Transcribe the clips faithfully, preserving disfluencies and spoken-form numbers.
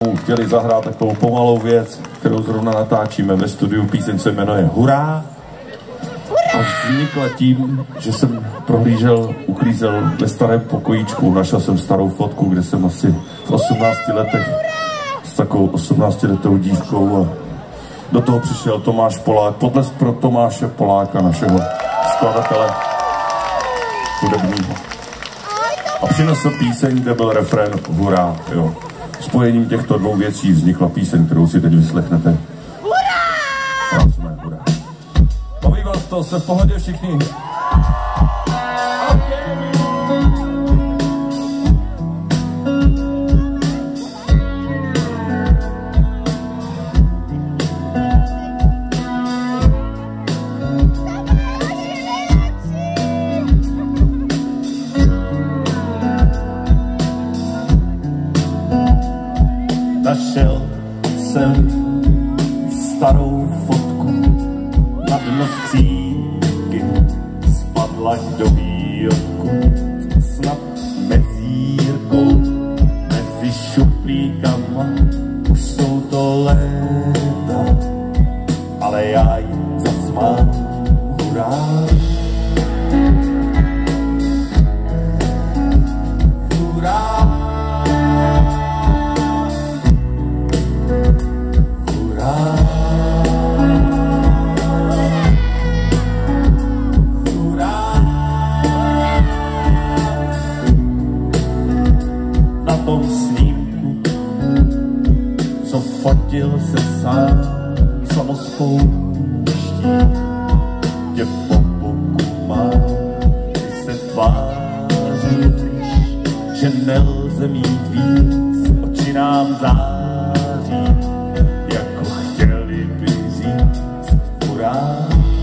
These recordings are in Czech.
chtěli zahrát takovou pomalou věc, kterou zrovna natáčíme ve studiu. Píseň se jmenuje Hurá. A vznikla tím, že jsem prohlížel, uklízel ve starém pokojíčku. Našel jsem starou fotku, kde jsem asi v osmnácti letech s takovou osmnáctiletou dívkou a do toho přišel Tomáš Polák, potlesk pro Tomáše Poláka, našeho skladatele hudebního. A přinesl píseň, kde byl refrén Hurá, jo. Spojením těchto dvou věcí vznikla píseň, kterou si teď vyslechnete. Hurá! Jsme hurá. Baví vás to, jste v pohodě všichni? Našel jsem starou fotku na dno skřínky, spadla do výrobku, snad mezírkou, mezi šuplíkama, už jsou to léta, ale já jim zasmám hurá. Hurá. Na tom snímku, co fotil se sám samospouští, tě po boku má, ty se tváříš, že nelze mít víc, oči nám září, jako chtěli by říct hurá.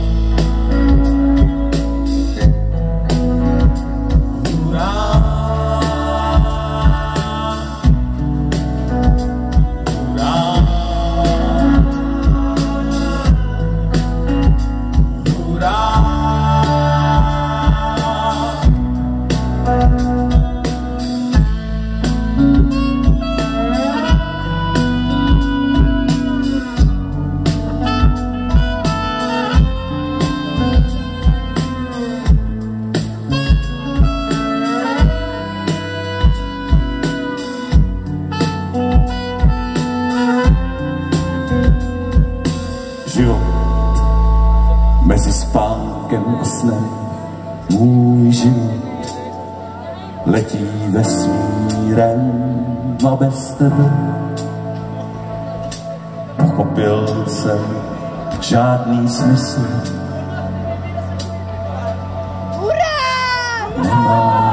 Život mezi spánkem a snem, můj život letí vesmírem a bez tebe pochopil jsem žádný smysl. Hurá! Nemá.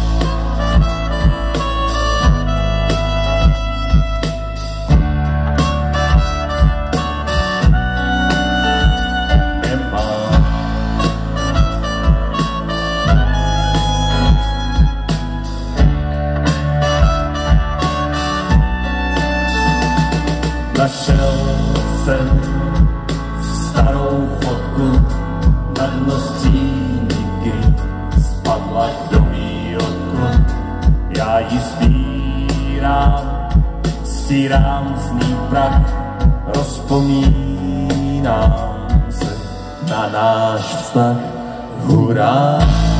Našel jsem starou fotku na dno skřínky, spadla do výrobku, já ji sbírám, stírám z ní prach, rozpomínám se na náš vztah, hurá.